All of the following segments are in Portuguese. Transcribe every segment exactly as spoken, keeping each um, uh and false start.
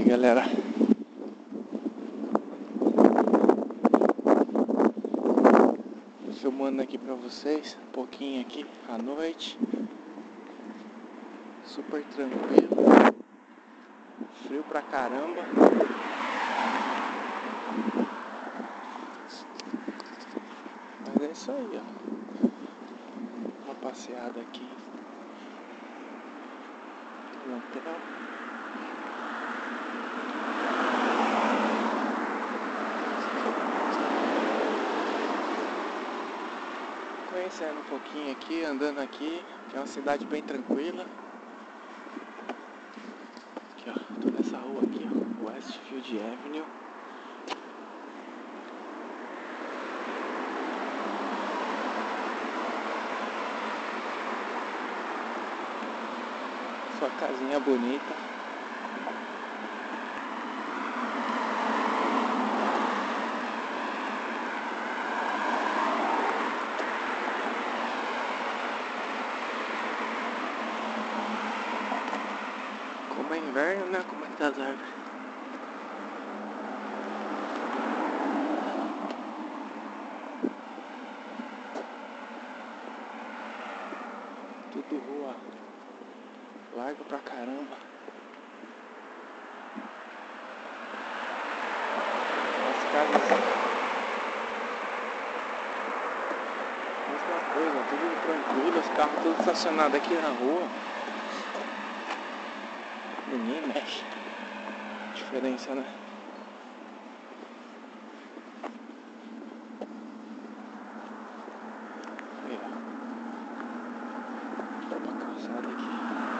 galera. Tô filmando aqui pra vocês um pouquinho aqui à noite. Super tranquilo. Frio pra caramba. Mas é isso aí, ó. Uma passeada aqui no hotel. Conhecendo um pouquinho aqui, andando aqui, que é uma cidade bem tranquila. Aqui, ó, tô nessa rua aqui, ó, Westfield Avenue. Sua casinha bonita. Como é inverno, né? Como é que tá as árvores? Tudo rua larga pra caramba. As casas, mesma coisa, tudo tranquilo, os carros todos estacionados aqui na rua. Ninguém mexe. Diferença, né? Aí, ó. Uma calçada aqui.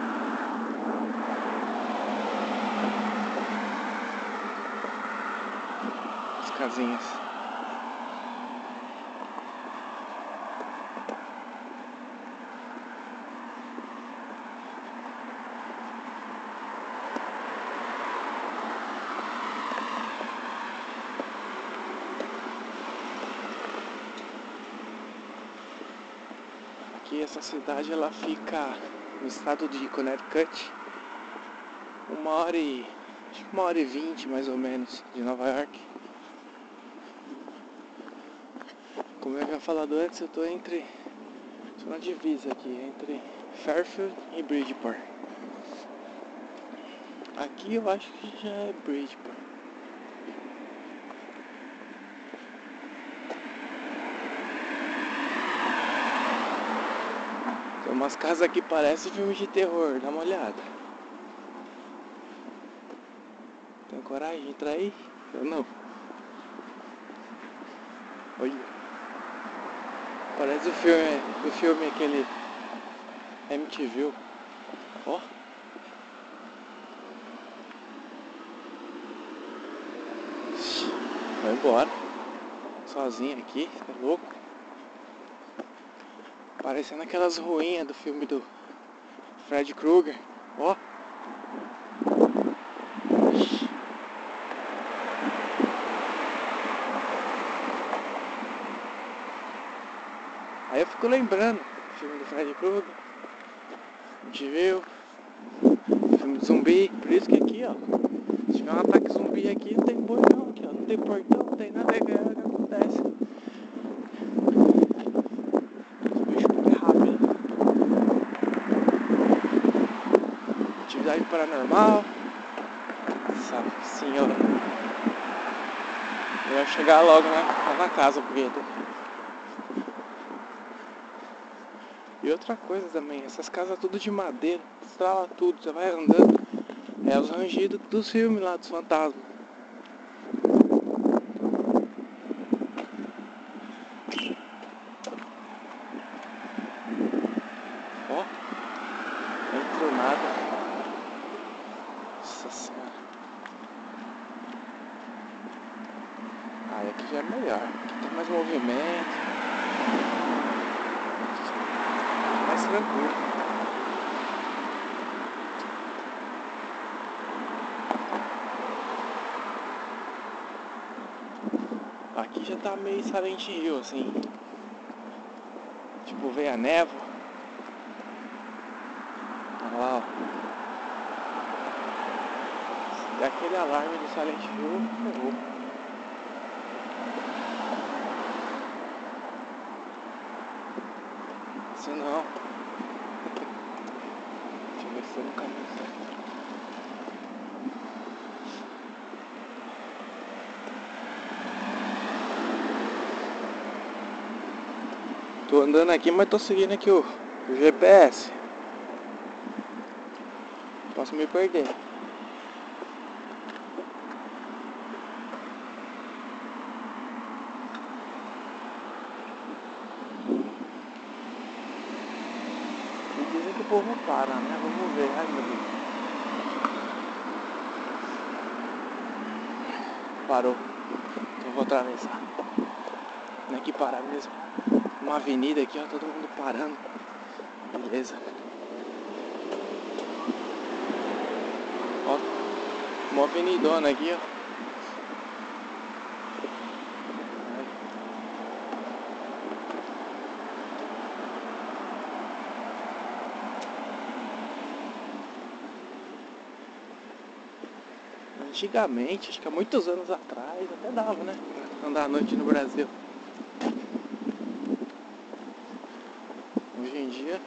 As casinhas. Aqui essa cidade ela fica no estado de Connecticut, uma hora e acho que uma hora e vinte mais ou menos de Nova York. Como eu havia falado antes, eu tô entre tô na divisa aqui entre Fairfield e Bridgeport. Aqui eu acho que já é Bridgeport. Tem umas casas aqui que parecem filme de terror, dá uma olhada. Tem coragem de entrar aí? Eu não. Olha. Parece o filme, o filme aquele M T V. Ó. Vai embora. Sozinho aqui, tá louco? Parecendo aquelas ruínas do filme do Fred Krueger. Ó. Aí eu fico lembrando do filme do Fred Krueger. A gente viu. Filme de zumbi. Por isso que aqui, ó. Se tiver um ataque zumbi aqui, não tem boi não. Aqui, ó. Não tem portão, não tem nada. É o que acontece. Os bichos muito rápido. Atividade paranormal. Nossa senhora. Eu ia chegar logo na, na casa, porque... E outra coisa também, essas casas tudo de madeira, estrala tudo, você vai andando, é os rangidos dos filmes lá, dos fantasmas. Ó, não entrou nada. Nossa senhora. Ah, e aqui já é melhor, aqui tem mais movimento, mais tranquilo. Aqui já tá meio Silent Hill, assim. Tipo, veio a névoa. Olha lá, ó. E aquele alarme do Silent Hill ferrou. Se não. Deixa eu ver se eu no caminho certo. Tô andando aqui, mas tô seguindo aqui o, o G P S. Posso me perder. E dizem que o povo não para, né? Vamos ver. Ai, meu Deus. Parou. Então vou atravessar. Não é que parar mesmo. Uma avenida aqui, ó. Todo mundo parando. Beleza. Ó. Uma avenidona aqui, ó. Antigamente, acho que há muitos anos atrás, até dava, né? Andar à noite no Brasil. Hoje em dia...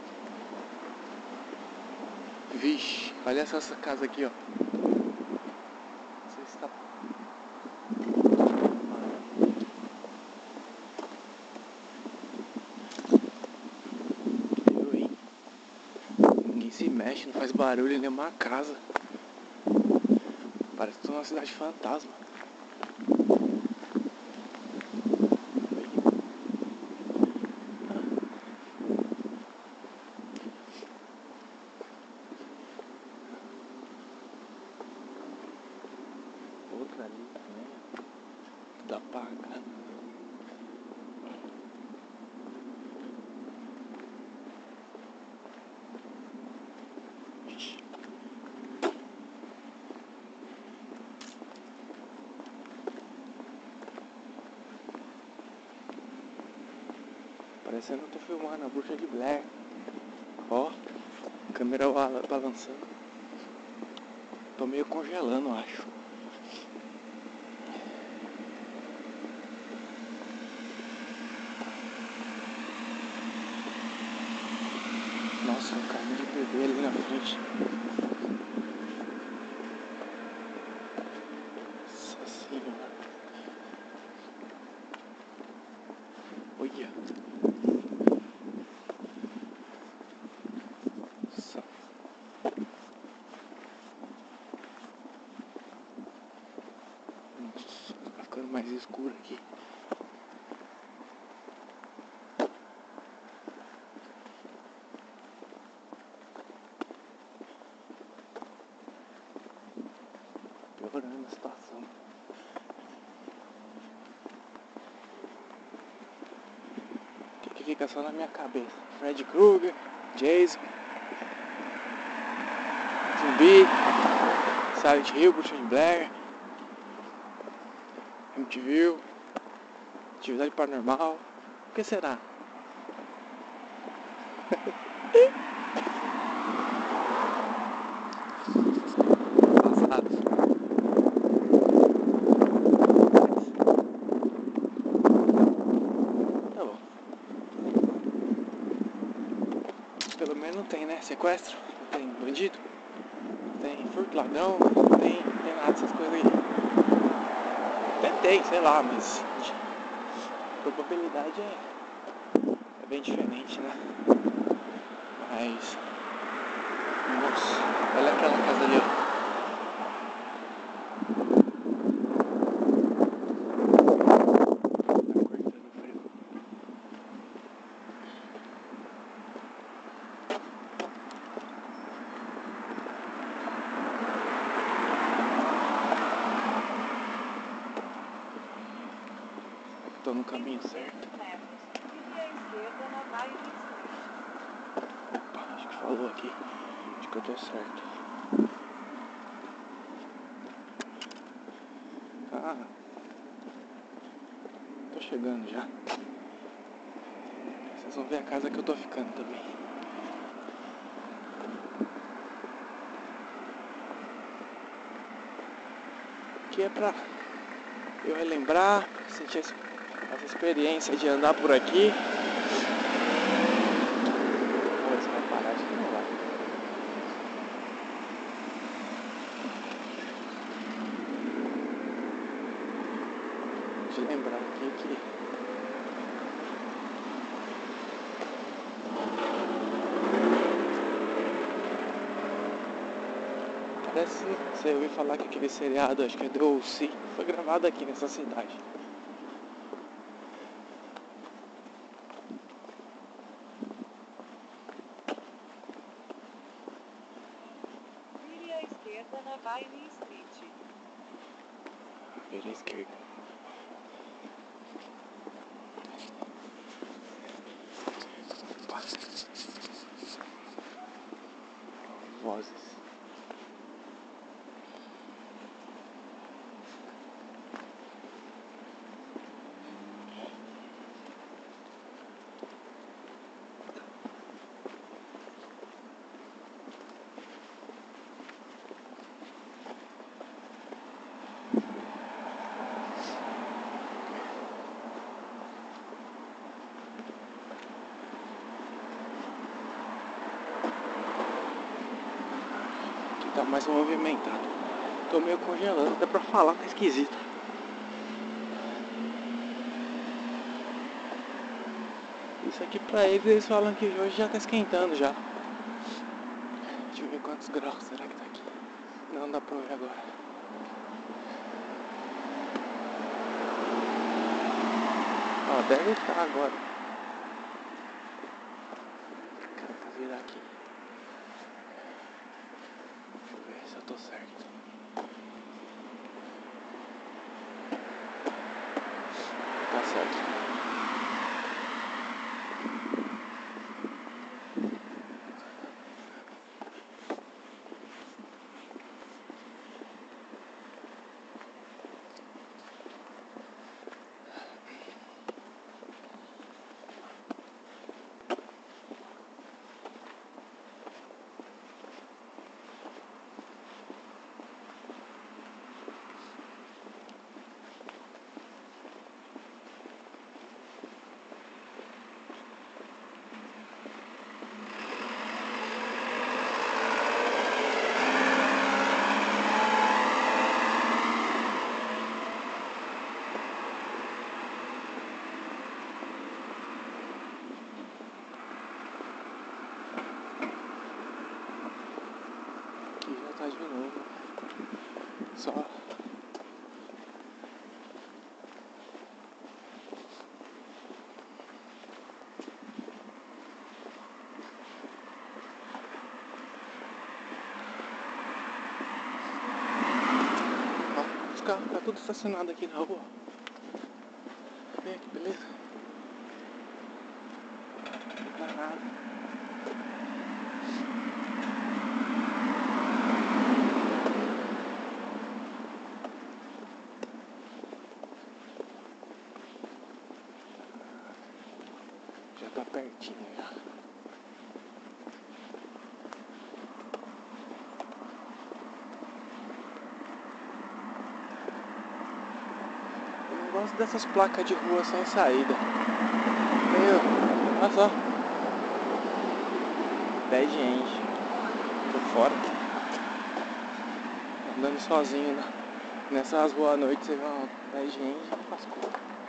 Vixe, olha essa, essa casa aqui, ó. Não sei se tá... Eu, hein? Ninguém se mexe, não faz barulho, nem uma casa. Parece que tô numa cidade fantasma. Outra ali também. Tá apagando. Parecendo que eu tô filmando a bruxa de Blair. Ó, câmera balançando. Tô meio congelando, eu acho. Nossa, um carrinho de bebê ali na frente. Nossa senhora. Olha. Nossa. Nossa, tá ficando mais escuro aqui. Piorando a situação. O que fica só na minha cabeça? Freddy Krueger, Jason, Zumbi, Silent Hill, Bruxa de Blair, Amityville, Atividade Paranormal. O que será? Passados. Tá bom. Pelo menos não tem, né? Sequestro, não tem bandido, não tem furto, ladrão, não tem, não tem nada dessas coisas aí. Até tem, sei lá, mas a probabilidade é, é bem diferente, né? Mas... Nossa, olha aquela casa ali, ó. Tô no caminho certo. Opa, acho que falou aqui. Acho que eu tô certo. Ah, tô chegando já. Vocês vão ver a casa que eu tô ficando também. aqui é pra eu relembrar, sentir essa, essa experiência de andar por aqui. Vamos ver se vai parar, acho que não vai. De lembrar aqui que parece, você ouviu falar que aquele seriado, acho que é The O C, foi gravado aqui nessa cidade. Vire à esquerda na Vine Street. Vira à esquerda. Opa. Vozes. Tá mais movimentado. Tô meio congelando, até pra falar tá esquisito. Isso aqui pra eles, eles falam que hoje já tá esquentando já. Deixa eu ver quantos graus será que tá aqui. Não dá pra ver agora. Ó, deve estar agora. Vou virar aqui. Deixa eu ver se eu tô certo. Tá certo. Aqui já tá de novo. Só. Ó, os carros tá tudo estacionado aqui na rua. Vem aqui, beleza? Não dá nada. Já tá pertinho já. Eu não gosto dessas placas de rua sem saída. Meu, olha só. dez de gente. Tô fora. Andando sozinho na, nessas ruas à noite, você vê uma dez de gente, lascou.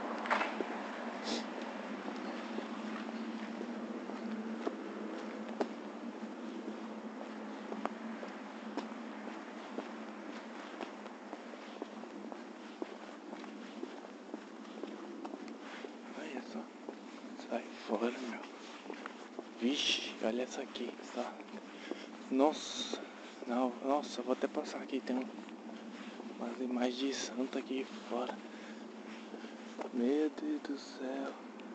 Olha só. Sai fora, meu. Vixe, olha essa aqui, só. Nossa, não, nossa, vou até passar aqui, tem um, umas imagens de santo aqui fora. Meu Deus do céu.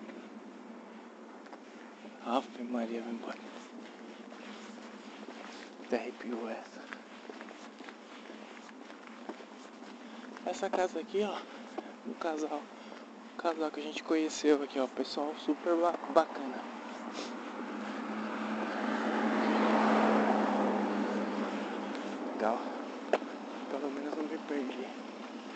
Ave Maria, vem embora. Até arrepiou essa. Essa casa aqui, ó, um casal, um casal que a gente conheceu aqui, ó, pessoal super ba- bacana. Legal. Pelo menos não me perdi.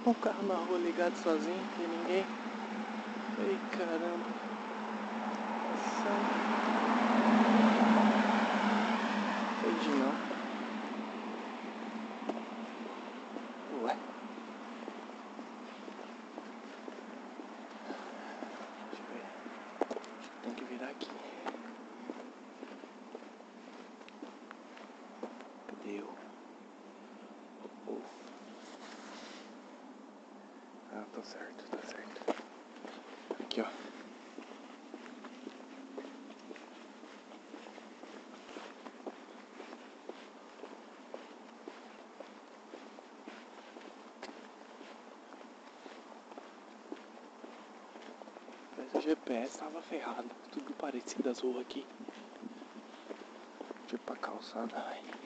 o carro na rua ligado sozinho, não tem ninguém. Ei, caramba. Nossa. Entendi não. Ué. Deixa eu ver. Acho que tem que virar aqui. Cadê eu? Oh, oh. Ah, tá certo, tá certo. Aqui, ó. Mas o G P S tava ferrado. Tudo parecido as ruas aqui. Deixa eu ir pra calçada, velho.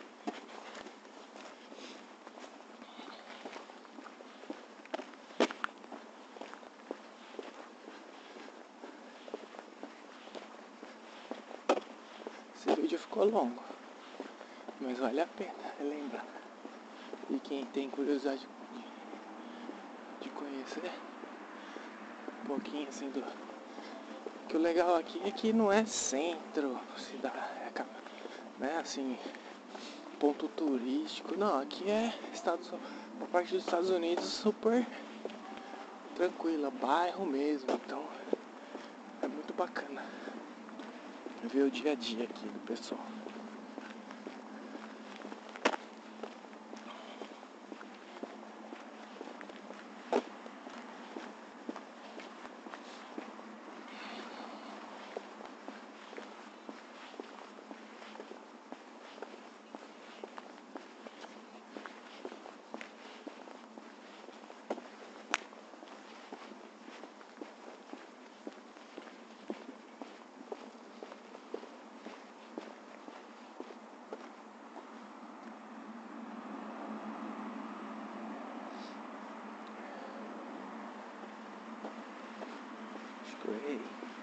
Esse vídeo ficou longo, mas vale a pena relembrar. E quem tem curiosidade de conhecer um pouquinho assim do... Que o legal aqui é que não é centro, cidade, é, né, assim, ponto turístico. Não, aqui é Estados, uma parte dos Estados Unidos super tranquila, bairro mesmo. Então é muito bacana ver o dia a dia aqui do pessoal. Great.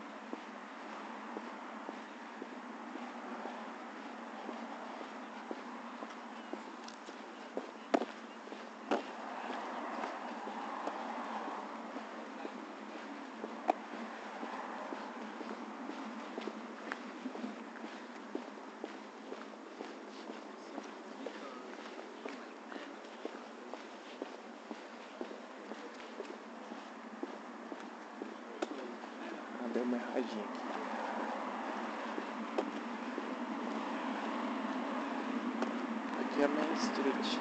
Ah, deu uma erradinha aqui. Aqui é Main Street.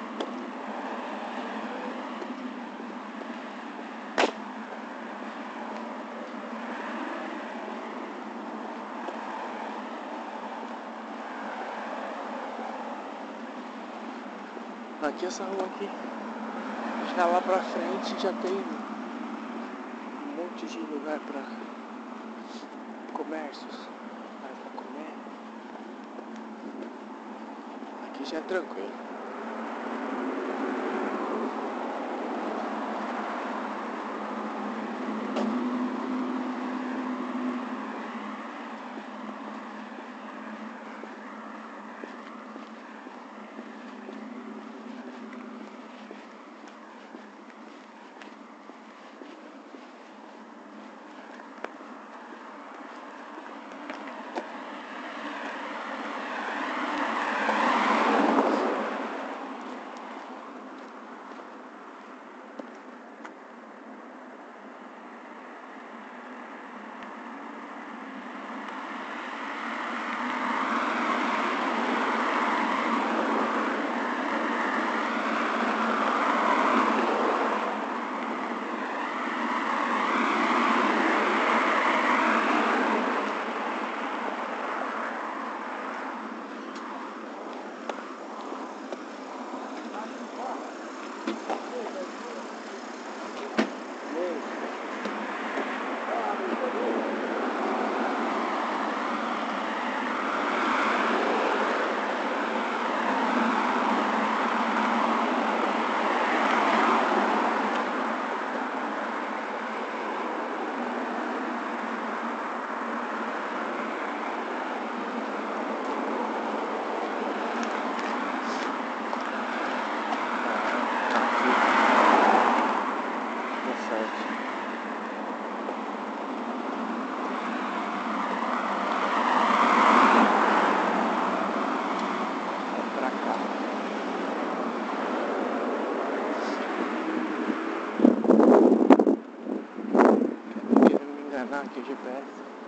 Aqui essa rua aqui, já lá pra frente já tem um monte de lugar pra comércios, lugar pra comer. Aqui já é tranquilo. enganar aqui o G P S.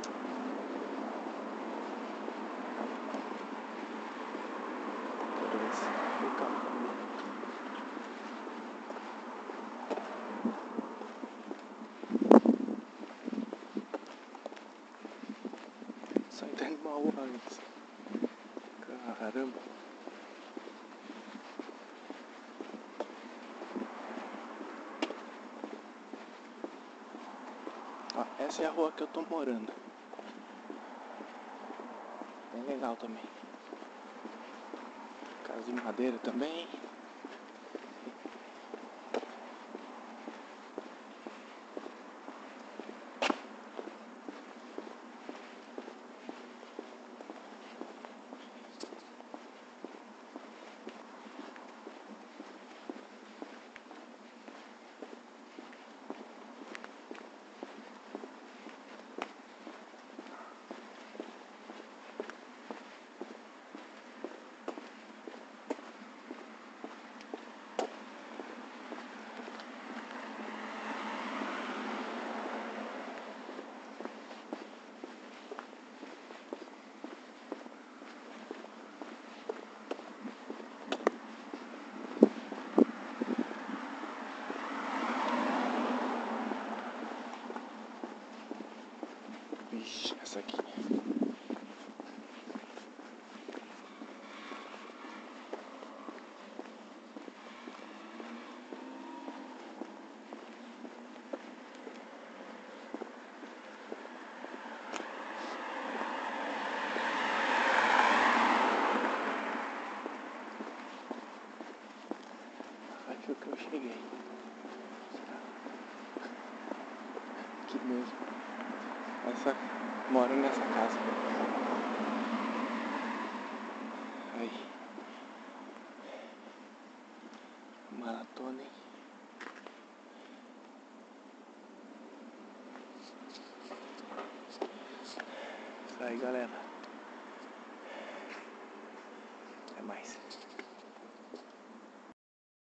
Quero ver se o carro. Só entende mal antes. Caramba. Ó, essa é a rua que eu tô morando. Bem legal também. Casa de madeira também. Vixe, essa aqui. Acho que eu cheguei. Aqui mesmo. Essa, moro nessa casa. Aí. Maratona, hein? Isso aí, galera.